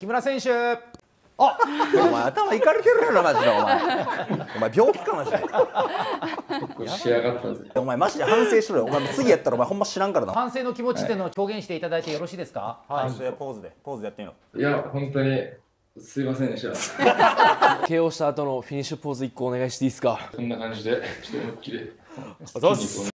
村選手。 お前頭いかれてるやろマジでお前病気かマジで仕上がったぜ。 お前マジで反省しろよ。お前次やったらお前ほんま知らんからな。 反省の気持ちっていうのを表現していただいてよろしいですか？ ポーズでポーズでやってみろ。 いや、本当にすいませんでした。 KO した後のフィニッシュポーズ1個お願いしていいですか？ こんな感じで、ちょっと思いっきり。